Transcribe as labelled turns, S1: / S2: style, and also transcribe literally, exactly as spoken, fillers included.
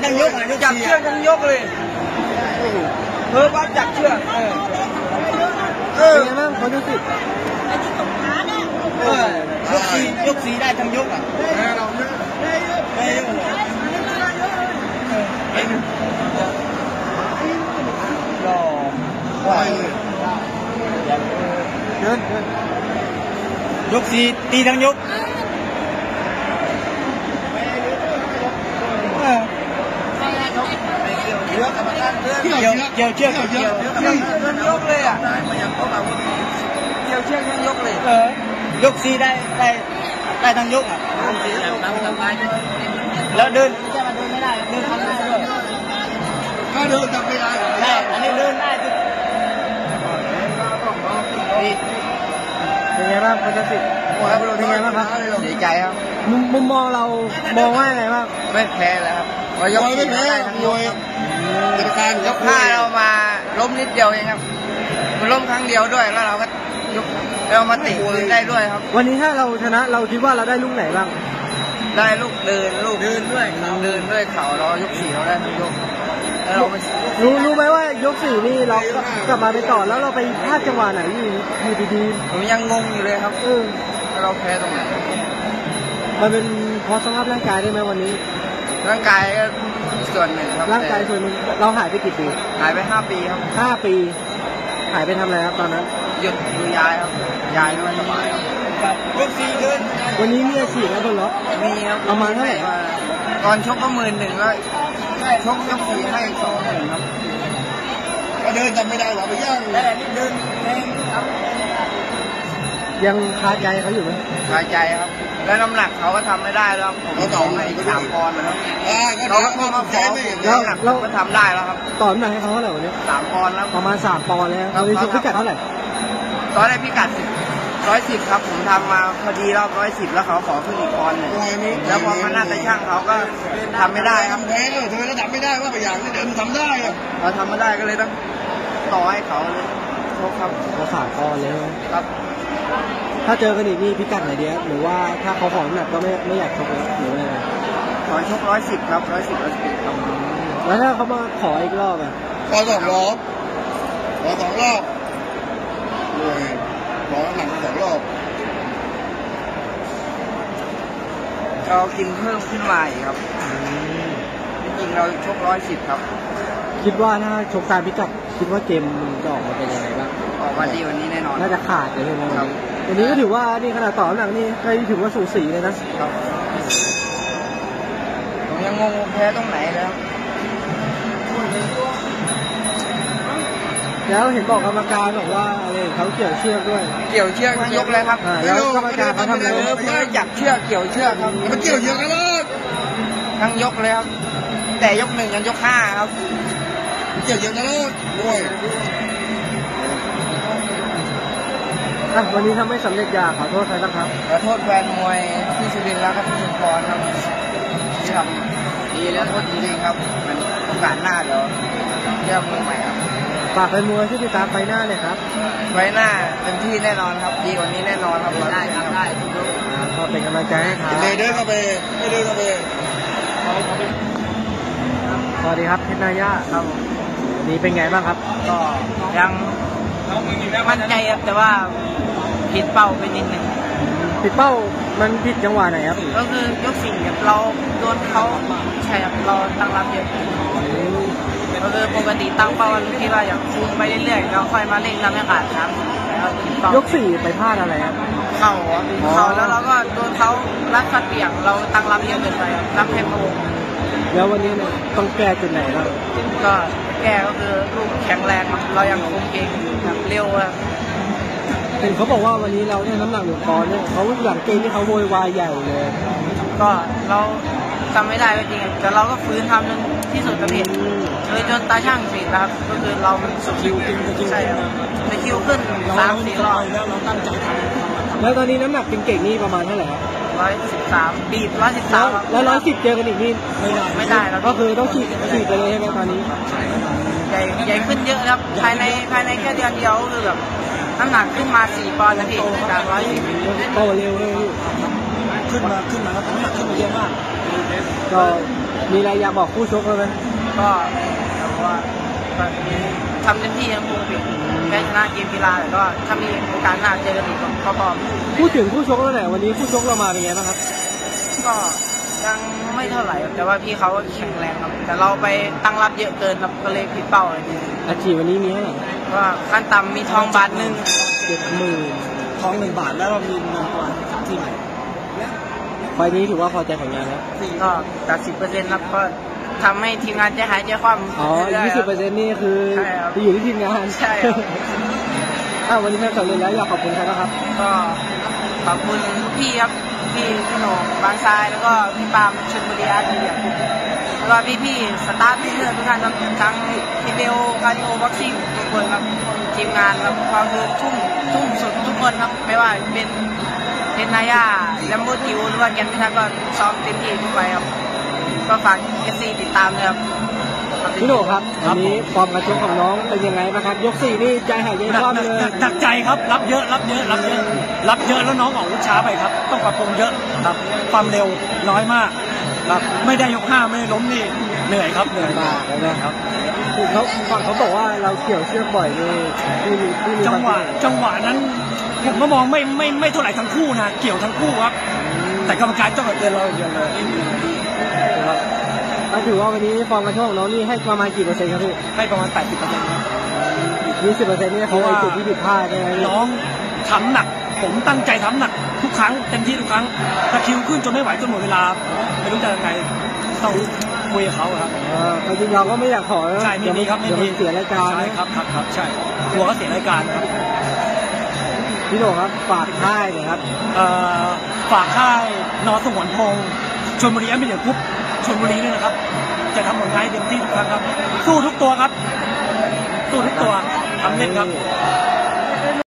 S1: ทั้งยกจับเชือกทั้งยกเลยเออว่าจับเชือกเออเออเป็นไงบ้างเขาดูสิเออยกสียกสีได้ทั้งยกอ่ะเราไม่ยกรอว่าเดินยกสีตีทั้งยกเกี่ยวเกี่ยวเชือกเกี่ยวทั้งยกเลยอ่ะเกี่ยวเชือกทั้งยกเลยเออยกสีได้ได้ได้ทั้งยกอ่ะแล้วเดินจะมาเดินไม่ได้เดินทำได้ด้วยก็เดินทำไม่ได้ได้อันนี้เดินได้เป็นไงบ้างพัชสิทธิ์เป็นไงบ้างครับดีใจครับมุมมุมมองเรามองว่าไงบ้างไม่แพ้แล้วครับยกไม่แพ้ทั้งยกกรรมการยกห้าเรามาล้มนิดเดียวเองครับมันล้มครั้งเดียวด้วยแล้วเราก็ยกเรามาติคืนได้ด้วยครับวันนี้ถ้าเราชนะเราคิดว่าเราได้ลูกไหนบ้างได้ลูกเดินลูกเดินด้วยเดินด้วยเข่าเรายกสี่เราได้ทั้งยกแล้วเรารู้รู้ไหมว่ายกสี่นี่เรากลับมาไปต่อแล้วเราไปพลาดจังหวะไหนอยู่อยู่ดีๆผมยังงงอยู่เลยครับเออเราแพ้ตรงไหนมันเป็นเพราะสภาพร่างกายได้ไหมวันนี้ร่างกายก็ส่วนหนึ่งครับร่างกายส่วนหนึ่งเราหายไปกี่ปีหายไปห้าปีครับห้าปีหายไปทำอะไรครับตอนนั้นหยุดดูยายครับยายไม่สบายครับยกสี่เดินวันนี้มีอาชีพแล้วบนรถมีครับประมาณเท่าไหร่ตอนชกก็หมื่นหนึ่งแล้วชกยกสี่ให้สองหมื่นครับก็เดินจำไม่ได้หรอไปย่างเดินเองครับยังคาใจเขาอยู่ไหมคาใจครับแล้วน้ำหนักเขาก็ทำไม่ได้แล้วผมก็ต่อให้สามปอนด์มาแล้วเขาก็เข้ามาขอน้ำหนักเราก็ทำได้แล้วครับต่อน้ำหนักให้เขาเท่าไหร่วันนี้สามปอนด์แล้วประมาณสามปอนด์แล้วตอนนี้พิกัดเท่าไหร่ตอนแรกพิกัดสิบร้อยสิบครับผมทำมาพอดีรอบร้อยสิบแล้วเขาขอขึ้นอีกปอนด์หนึ่งแล้วพอมาหน้าตาช่างเขาก็ทำไม่ได้ครับแพ้เลยเธอจะทำไม่ได้ว่าไปอย่างนี้เดี๋ยวมันทำได้เราทำไม่ได้ก็เลยต้องต่อให้เขาเลยโชคครับเขาสามปอนด์เลยครับถ้าเจอกันอีกนี่พิกัดไหนดีครับหรือว่าถ้าเขาขอน้ำหนักก็ไม่ไม่อยากชกแล้วหรืออะไรขอชกร้อยสิบครับร้อยสิบร้อยสิบครับแล้วถ้าเขามาขออีกรอบอ่ะขอสองรอบขอสองรอบเลยขอน้ำหนักสองรอบเรากินเพิ่มขึ้นมาอีกครับจริงๆเราชกร้อยสิบครับคิดว่าถ้าชกตามพิกัดคิดว่าเกมมันจะออกมาเป็นยังไงบ้างออกมาดีวันนี้แน่นอนน่าจะขาดเลยใช่ไหมครับวันนี้ก็ถือว่านี่ขนาดต่อหนักนี่ใครถือว่าสูสีเลยนะครับผมยังงงแพ้ตรงไหนแล้วแล้วเห็นบอกกรรมการบอกว่าอะไรเขาเกี่ยวเชือกด้วยเกี่ยวเชือกทั้งยกเลยครับแล้วกรรมการเขาทำอะไรไม่จับเชือกเกี่ยวเชือกครับมันเกี่ยวเยอะเลยทั้งยกเลยครับแต่ยกหนึ่งยันยกห้าครับเกี่ยวเยอะเลยด้วยวันนี้ทำไม่สำเร็จอยากขอโทษใครบ้างครับขอโทษแฟนมวยที่สุรินทร์แล้วก็ที่ชุมพรครับที่ทำดีแล้วโทษจริงๆครับมันโอกาสหน้าเดี๋ยวเลือกมือใหม่ครับฝากแฟนมวยที่ติดตามไฟหน้าเลยครับไฟหน้าเต็มที่แน่นอนครับดีกว่านี้แน่นอนครับได้ครับได้ก็เป็นกำลังใจให้ครับเดินเข้าไปไม่เดินเข้าไปสวัสดีครับเพชรนายาครับนี่เป็นไงบ้างครับก็ยังมั่นใจครับแต่ว่าผิดเป้าไปนิดนึงผิดเป้ามันผิดจังหวะไหนครับก็คือยกสี่เราโดนเขาใช่ครับเราตั้งรับเยอะก็คือปกติตั้งเป้าวันที่ว่าอย่างคุมไปเรื่อยๆเราค่อยมาเล่นทำให้ขาดครับยกสี่ไปพลาดอะไรครับเข่าเข่าแล้วเราก็โดนเขารัดฟัดเบี่ยงเราตั้งรับเยอะเกินไปรับแค่โมงแล้ววันนี้เนี่ยต้องแก้จุดไหนบ้างก็แก้ก็คือลูกแข็งแรงเรายังคุมเก่งเร็วอะเห็นเขาบอกว่าวันนี้เราได้น้ำหนักหนึ่งปอนด์เนี่ยเขาหลังเกมที่เขาโวยวายใหญ่เลยก็เราจำไม่ได้ก็จริงแต่เราก็ฟื้นทำจนที่สุดกระเพียเลยจนตาช่างสิครับก็คือเราสุดคิวจริงจริงใช่ครับในคิวขึ้นสามสี่รอบแล้วเราตั้งใจทำแล้วตอนนี้น้ำหนักเก่งๆนี่ประมาณเท่าไหร่ครับร้อยสิบสามบีบร้อยสิบสามแล้วร้อยสิบเจอกันอีกนี่ไม่ได้ไม่ได้แล้วก็คือต้องฉีดฉีดไปเลยใช่ไหมตอนนี้ใหญ่ใหญ่ขึ้นเยอะครับภายในภายในแค่เดือนเดียวคือแบบน้ำหนักขึ้นมาสี่ปอนด์นะพี่จากร้อยสิบโตเร็วเลยขึ้นมาขึ้นมาแล้วน้ำหนักขึ้นมาเยอะมากก็
S2: มีอะไรอยากบอกคู่ชกไหม
S1: ก็ว่าทำเต็มที่นะพวกพี่แพ้ชนะเกมกีฬาแต่ก็ถ้ามีโอกาสหน้าเจอกันอีกก็พร้อม
S2: พูดถึงคู่ชกแล้วแหละวันนี้คู่ชกเรามาเป็นไงบ้างครับ
S1: ก็ยังไม่เท่าไหร่แต่ว่าพี่เขาแข็งแรงครับแต่เราไปตั้งรับเยอะเกินครับก็เลยผิดเป้าเลย
S2: อาชีพวันนี้มีอะไร
S1: ว่าขั้นต่ำมีทองบาทหนึ่ง
S2: เจ็ดหมื่นทองหนึ่งบาทแล้วเรามีเงินก่อนที่ไหนไฟนี้ถือว่าพอใจผลงานแล้ว
S1: ก็ตัดสิบเปอร์เซ็นต์ครับก็ทำให้ทีมงานจะหายใจคว่ำ
S2: อ๋อยี่สิบเปอร์เซ็นต์นี่คืออยู่ที่ทีมงาน
S1: ใช่ครับ
S2: อ้าววันนี้แม่สำเร็จแล้วอยากขอบคุณใครครับ
S1: ก็ขอบคุณพี่ครับพี่พี่โหน่งบางทรายแล้วก็พี่ปามชลบุรีอาร์ทีแล้วก็พี่พี่สตาร์ทที่เพื่อนทุกท่านครับทั้งทีเบลคาร์ดิโอบ็อกซิ่งทุกคนครับทีมงานครับความคือทุ่มทุ่มสุดทุกคนครับไม่ว่าเป็นเป็นนายาแลมโบจิวหรือว่าแกนพิทักษ์ก็ซ้อมเต็มที่ทุกไปครับก็ฝากเอฟซีติดตามเลยครับ
S2: พี่โหน่งครับวันนี้ฟอร์มการชกของน้องเป็นยังไงบ้างครับยกสี่นี่ใจหายใจคว่ำเลย
S3: หนักใจครับรับเยอะรับเยอะรับเยอะรับเยอะแล้วน้องออกลูกช้าไปครับต้องปรับปรุงเยอะครับความเร็วน้อยมากครับไม่ได้ยกห้าไม่ได้ล้มนี่เหนื่อยครับเหนื่อย
S2: มากเลยนะครับเขาฝั่งเขาบอกว่าเราเกี่ยวเชือกบ่อยนี่
S3: จังหวะจังหวะนั้นผมก็มองไม่ไม่ไม่เท่าไหร่ทั้งคู่นะเกี่ยวทั้งคู่ครับแต่กรรมการต้องเตือนเราอย่างเดียวเลย
S2: ครับก็ถือว่าวันนี้ฟอร์มการชกของน้องนี่ให้ประมาณกี่เปอร์เซ็นต์ครับพี่
S3: ให้ประมาณแปดสิบเปอร์เซ็นต์ครับ
S2: ยี่สิบเปอร์เซ็นต์นี่เขาไอ้จุดที่ผิดพลาดใช่ไหม
S3: น้องทำหนักผมตั้งใจทำหนักทุกครั้งเต็มที่ทุกครั้งตะคิวขึ้นจนไม่ไหวจนหมดเวลาไม่รู้จะยังไงต้องคุยกับเขาครับ
S2: เออจริงเราก็ไม่อยากขอ
S3: ใช่ไม่มีครับไม่มี
S2: เสียรายการ
S3: ใช่ครับครับครับใช่กลัวเขาเสียรายการครับ
S2: พี่โหน่งครับฝากค่ายเลยครับ
S3: เอ่อฝากค่ายนอสงวนพงษ์ชลบุรีแอมเบเดียคุปชลบุรีนี่นะครับจะทำผลงานเต็มที่ทุกครั้งครับสู้ทุกตัวครับสู้ทุกตัวทำเล่นครับ